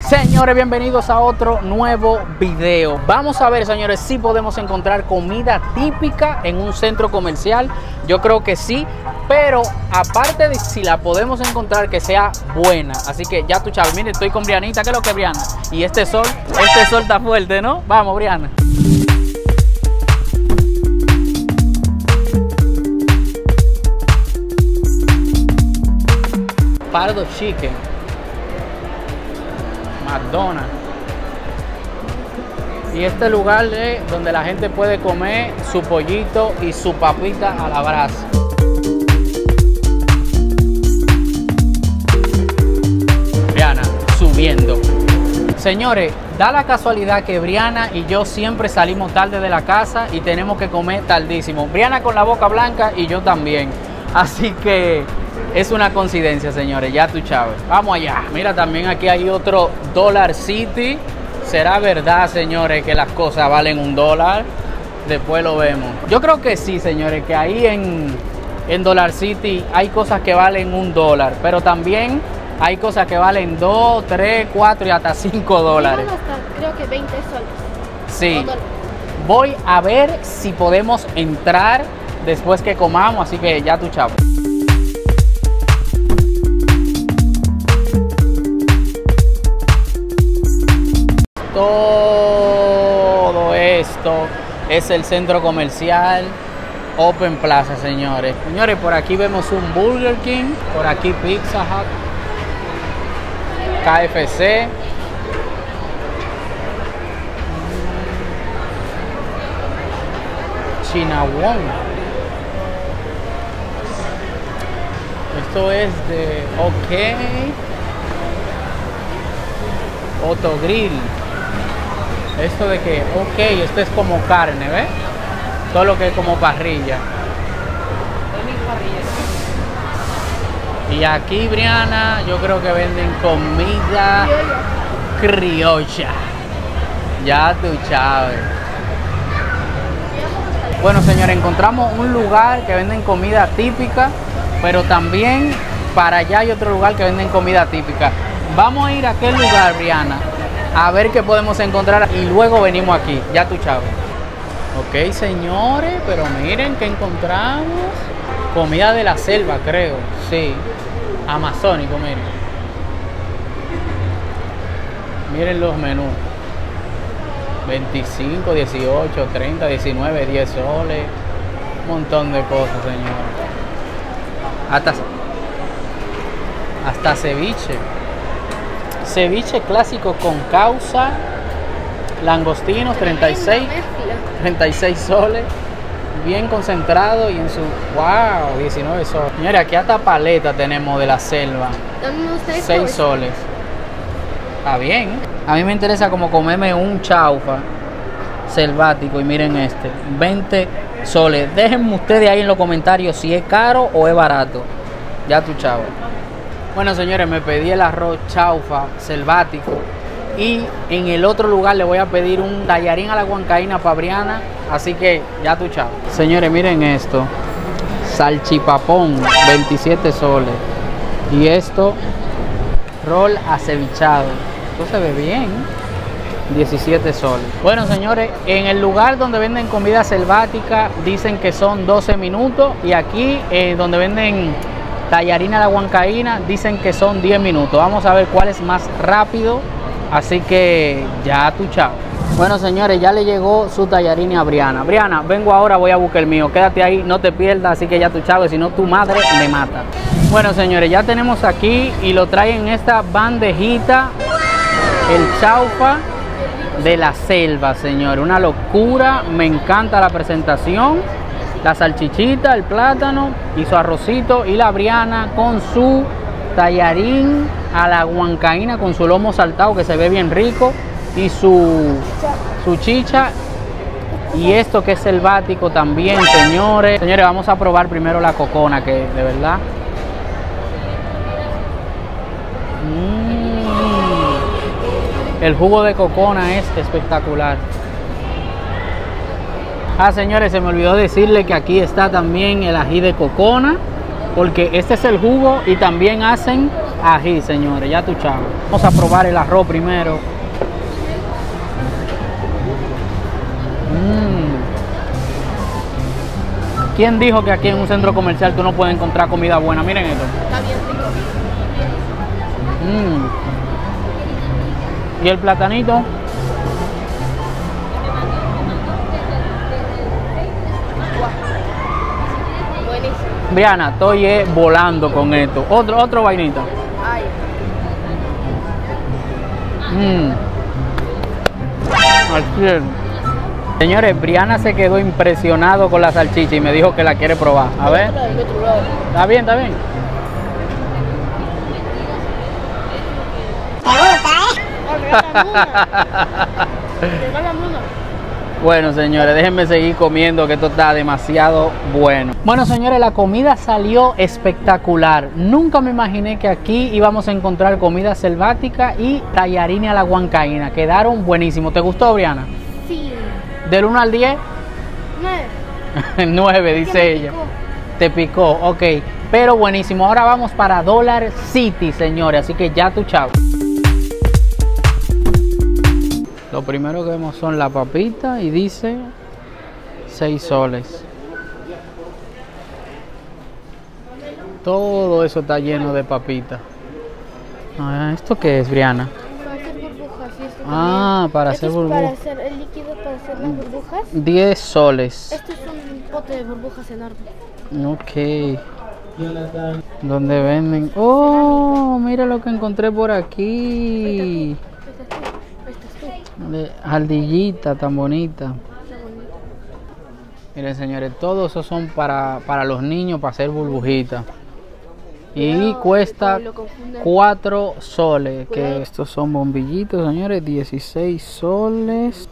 Señores, bienvenidos a otro nuevo video. Vamos a ver, señores, si podemos encontrar comida típica en un centro comercial. Yo creo que sí, pero aparte de si la podemos encontrar, que sea buena. Así que ya tú, Chávez, mire, estoy con Brianita. ¿Qué es lo que es, Briana? Y este sol está fuerte, ¿no? Vamos, Briana. Pardo Chicken, McDonald's. Y este lugar es donde la gente puede comer su pollito y su papita a la brasa. Briana subiendo. Señores, da la casualidad que Briana y yo siempre salimos tarde de la casa y tenemos que comer tardísimo. Briana con la boca blanca y yo también. Así que es una coincidencia, señores, ya tú, Chávez. Vamos allá. Mira, también aquí hay otro Dollar City. ¿Será verdad, señores, que las cosas valen $1? Después lo vemos. Yo creo que sí, señores, que ahí en Dollar City hay cosas que valen $1, pero también hay cosas que valen 2, 3, 4 y hasta $5. Creo que 20 soles. Sí. Voy a ver si podemos entrar después que comamos, así que ya tú, Chávez. Todo esto es el centro comercial Open Plaza, señores. Señores, por aquí vemos un Burger King, por aquí Pizza Hut, KFC, Chinawon. Esto es de Autogrill. Esto de que, esto es como carne, ¿ves? Todo lo que es como parrilla. Y aquí, Briana, yo creo que venden comida criolla. Ya tú, Chávez. Bueno, señores, encontramos un lugar que venden comida típica, pero también para allá hay otro lugar que venden comida típica. Vamos a ir a aquel lugar, Briana, a ver qué podemos encontrar y luego venimos aquí. Ya tú, Chávez. Ok, señores, pero miren que encontramos comida de la selva, creo. Sí, amazónico, miren. Miren los menús. 25, 18, 30, 19, 10 soles. Un montón de cosas, señores. Hasta ceviche. Ceviche clásico con causa, langostinos, 36 soles, bien concentrado y en su, wow, 19 soles. Señores, aquí hasta paleta tenemos de la selva, 6 soles. Está bien. A mí me interesa como comerme un chaufa selvático y miren este, 20 soles. Déjenme ustedes ahí en los comentarios si es caro o es barato. Ya tú, chavo. Bueno, señores, me pedí el arroz chaufa selvático y en el otro lugar le voy a pedir un tallarín a la huancaína para Briana, así que ya tú, chao. Señores, miren esto, salchipapón, 27 soles, y esto, rol acevichado, esto se ve bien, 17 soles. Bueno, señores, en el lugar donde venden comida selvática dicen que son 12 minutos y aquí donde venden tallarina a la huancaína dicen que son 10 minutos. Vamos a ver cuál es más rápido. Así que ya tú, chao. Bueno, señores, ya le llegó su tallarín a Briana. Briana, vengo ahora, voy a buscar el mío. Quédate ahí, no te pierdas. Así que ya tú, chao, si no tu madre me mata. Bueno, señores, ya tenemos aquí y lo traen en esta bandejita el chaufa de la selva, señor. Una locura, me encanta la presentación. La salchichita, el plátano y su arrocito, y la Briana con su tallarín a la huancaína con su lomo saltado que se ve bien rico y su chicha, y esto que es selvático también, señores. Señores, vamos a probar primero la cocona, que de verdad el jugo de cocona es espectacular. Señores, se me olvidó decirle que aquí está también el ají de cocona, porque este es el jugo y también hacen ají, señores, ya tú chavo. Vamos a probar el arroz primero. ¿Quién dijo que aquí en un centro comercial tú no puedes encontrar comida buena? Miren esto. Está bien rico. ¿Y el platanito? Buenísimo. Briana, estoy volando con esto. Otro vainito. Ay. Al cielo. Señores, Briana se quedó impresionado con la salchicha y me dijo que la quiere probar. A ver. Está bien, está bien. Bueno, señores, déjenme seguir comiendo que esto está demasiado bueno. Bueno, señores, la comida salió espectacular. Nunca me imaginé que aquí íbamos a encontrar comida selvática y tallarines a la huancaína. Quedaron buenísimos. ¿Te gustó, Briana? Sí. ¿Del 1 al 10? 9. 9, dice ella. Te picó, ok. Pero buenísimo. Ahora vamos para Dollar City, señores. Así que ya tú chao. Lo primero que vemos son la papita y dice 6 soles. Todo eso está lleno de papita. ¿Esto qué es, Briana? Para hacer burbujas. Y esto Para hacer burbujas. Para hacer el líquido para hacer las burbujas. 10 soles. Esto es un pote de burbujas enorme. Ok. ¿Dónde venden? ¡Oh! Mira lo que encontré por aquí. Ardillita tan bonita. Miren, señores, todos esos son para los niños, para hacer burbujitas. Y cuesta 4 soles. Que estos son bombillitos, señores. 16 soles.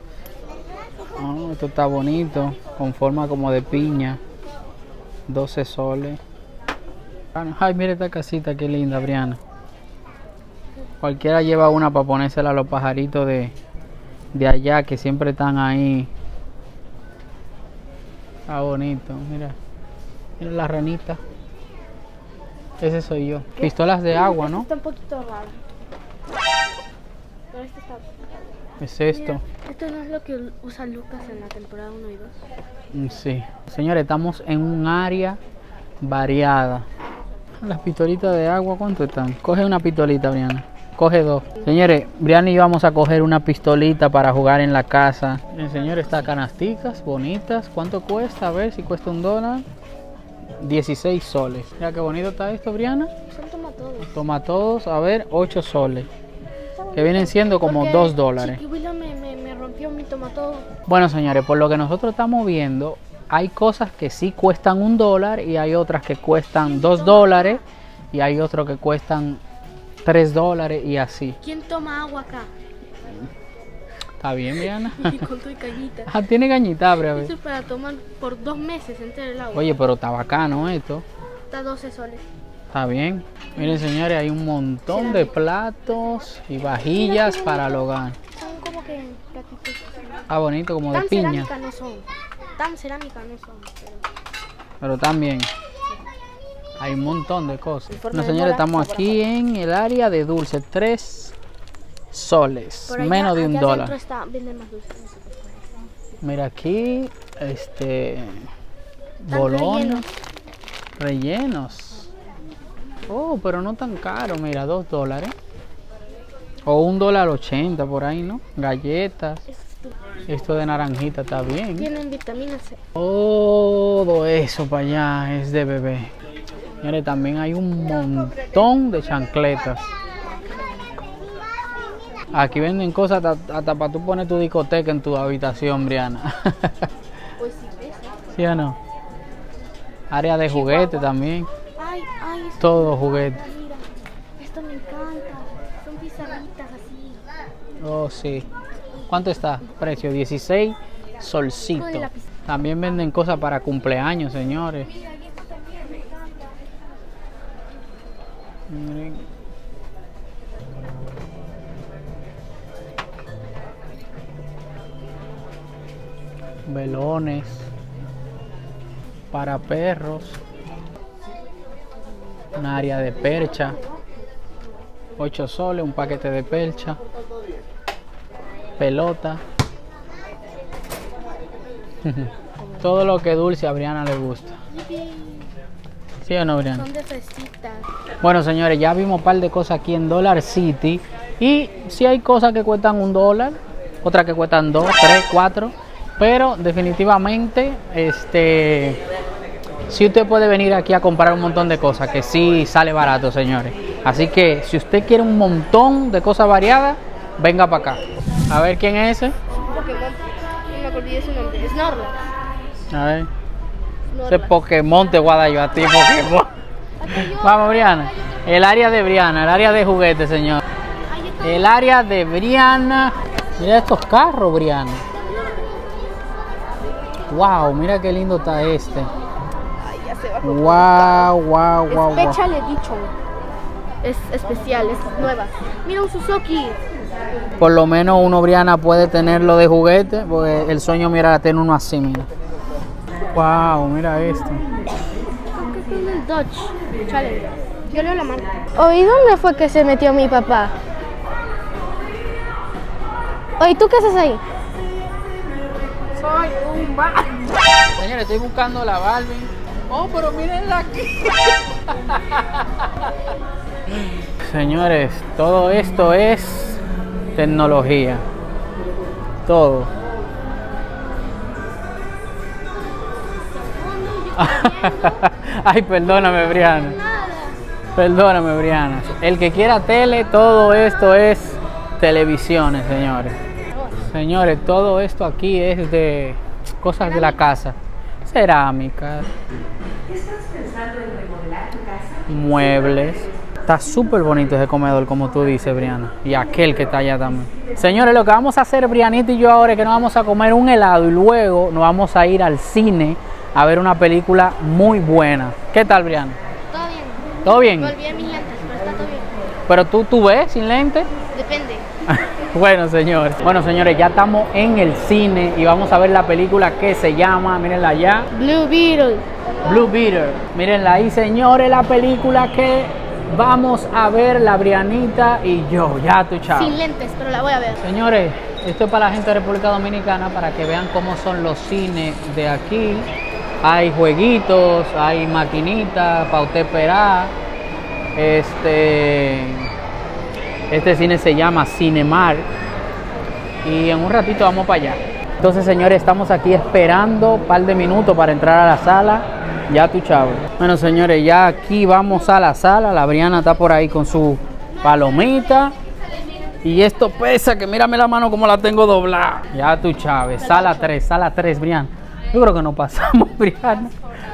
Esto está bonito, con forma como de piña. 12 soles. Ay, mira esta casita, qué linda, Briana. Cualquiera lleva una para ponérsela a los pajaritos de allá que siempre están ahí. Está bonito, mira. Mira la ranita. Ese soy yo. ¿Qué? Pistolas de agua, ¿no? Está un poquito raro. Pero este está... ¿Qué es esto? Mira, esto no es lo que usa Lucas en la temporada 1 y 2. Sí. Señores, estamos en un área variada. Las pistolitas de agua, ¿cuánto están? Coge una pistolita, Briana. Coge 2. Señores, Briana y yo vamos a coger una pistolita para jugar en la casa. Miren, señores, estas canasticas bonitas. ¿Cuánto cuesta? A ver si cuesta $1. 16 soles. Mira qué bonito está esto, Briana. Son tomatodos. Tomatodos, a ver, 8 soles. Que vienen siendo como $2. Chiquihuila me rompió mi tomatodo. Bueno, señores, por lo que nosotros estamos viendo, hay cosas que sí cuestan $1 y hay otras que cuestan $2 y hay otros que cuestan $3 y así. ¿Quién toma agua acá? Está bien, Briana. Con tu cañita. Tiene cañita, a ver. Esto es para tomar por 2 meses entero el agua. Oye, pero está bacano esto. Está 12 soles. Está bien. Miren, señores, hay un montón de platos y vajillas para el hogar. Son como que platitos. Está bonito, como de piña. Tan cerámica no son. Tan cerámica no son. Pero también hay un montón de cosas. Bueno, señores, estamos aquí en el área de dulce. 3 soles. Menos de $1. Venden más dulces. Mira aquí, bolones rellenos. Oh, pero no tan caro, mira, $2. O $1.80 por ahí, ¿no? Galletas. Esto de naranjita está bien. Tienen vitamina C. Todo eso para allá es de bebé. Señores, también hay un montón de chancletas. Aquí venden cosas hasta para tú poner tu discoteca en tu habitación, Briana. Pues sí, ¿sí o no? Área de juguete también. Ay, todo juguete. Mira, esto me encanta. Son pizarritas así. Oh, sí. ¿Cuánto está? Precio 16 solcitos. También venden cosas para cumpleaños, señores. Miren. Velones para perros. Un área de percha. 8 soles, un paquete de percha, pelota. Todo lo que dulce a Brianna le gusta. ¿Sí o no, Brianna? Son de fresitas. Bueno, señores, ya vimos un par de cosas aquí en Dollar City. Y sí hay cosas que cuestan $1, otras que cuestan 2, 3, 4. Pero definitivamente, sí usted puede venir aquí a comprar un montón de cosas, que sí sale barato, señores. Así que si usted quiere un montón de cosas variadas, venga para acá. A ver quién es ese. Pokémon. No me olvidé su nombre. Snorlax. A ver. Ese Pokémon te guarda yo a ti, Pokémon. Vamos, Brianna. El área de Brianna, el área de juguetes, señor. El área de Brianna. Mira estos carros, Brianna. Wow, mira qué lindo está este. Wow. Special Edition. Es especial, es nueva. Mira un Suzuki. Por lo menos uno, Brianna, puede tenerlo de juguete, porque el sueño, mira, tener uno así, mira. Wow, mira esto. ¿Qué es el Dodge Challenger? Yo leo la mano. ¿Y dónde fue que se metió mi papá? Oye, ¿tú qué haces ahí? Soy un Señores, estoy buscando la Barbie. Oh, pero mírenla aquí. Señores, todo esto es tecnología. Todo. Ay, perdóname, Brianna. Perdóname, Brianna. El que quiera tele, todo esto es televisiones, señores. Señores, todo esto aquí es de cosas de la casa. Cerámica. ¿Estás pensando en remodelar tu casa? Muebles. Está súper bonito ese comedor, como tú dices, Brianna. Y aquel que está allá también. Señores, lo que vamos a hacer, Brianita y yo ahora, es que nos vamos a comer un helado y luego nos vamos a ir al cine a ver una película muy buena. ¿Qué tal, Brianna? Todo bien. ¿Todo bien? Volví a mis lentes, pero está todo bien. ¿Pero tú ves sin lente? Depende. Bueno, señores, ya estamos en el cine y vamos a ver la película que se llama, mírenla allá, Blue Beetle. Blue Beetle. Mírenla ahí, señores, la película que vamos a ver, la Brianita y yo, ya tú, chao. Sin lentes, pero la voy a ver. Señores, esto es para la gente de República Dominicana, para que vean cómo son los cines de aquí. Hay jueguitos, hay maquinitas para usted esperar. Este cine se llama Cinemark y en un ratito vamos para allá. Entonces, señores, estamos aquí esperando un par de minutos para entrar a la sala. Ya tú, chavo. Bueno, señores, ya aquí vamos a la sala. La Brianna está por ahí con su palomita. Y esto pesa, que mírame la mano como la tengo doblada. Ya tú, Chávez. Sala 3, Brianna. Yo creo que nos pasamos, Brianna.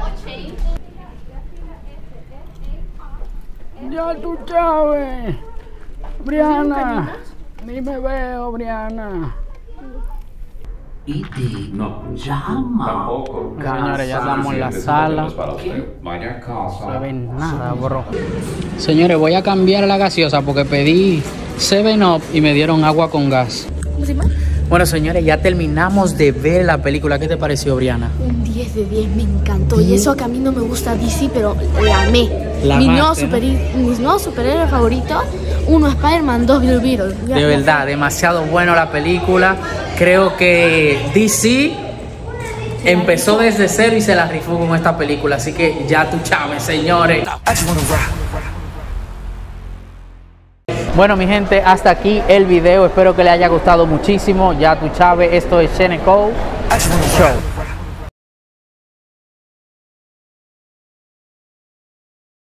Ya tú, Chávez. Brianna. Ni me veo, Brianna. No, tampoco. Señores, ya estamos en la sala. No se ve nada, bro. Señores, voy a cambiar la gaseosa porque pedí 7-Up y me dieron agua con gas. Bueno, señores, ya terminamos de ver la película. ¿Qué te pareció, Brianna? Un 10 de 10, me encantó. Y eso que a mí no me gusta DC, pero la amé. Mis nuevos superhéroes favoritos, 1 Spider-Man, 2 Blue Beetle. De verdad, demasiado bueno la película. Creo que DC empezó desde cero y se la rifó con esta película. Así que ya tú, Chávez, señores. Bueno, mi gente, hasta aquí el video. Espero que les haya gustado muchísimo. Ya tú, Chávez, esto es Sheneco Show.